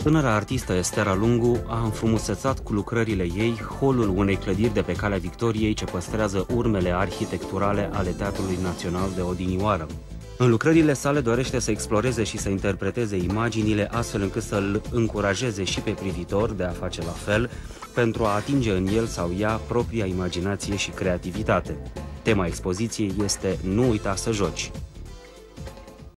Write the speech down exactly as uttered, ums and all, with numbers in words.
Tânăra artistă Estera Lungu a înfrumusețat cu lucrările ei holul unei clădiri de pe Calea Victoriei ce păstrează urmele arhitecturale ale Teatrului Național de odinioară. În lucrările sale dorește să exploreze și să interpreteze imaginile astfel încât să-l încurajeze și pe privitor de a face la fel, pentru a atinge în el sau ea propria imaginație și creativitate. Tema expoziției este Nu uita să joci.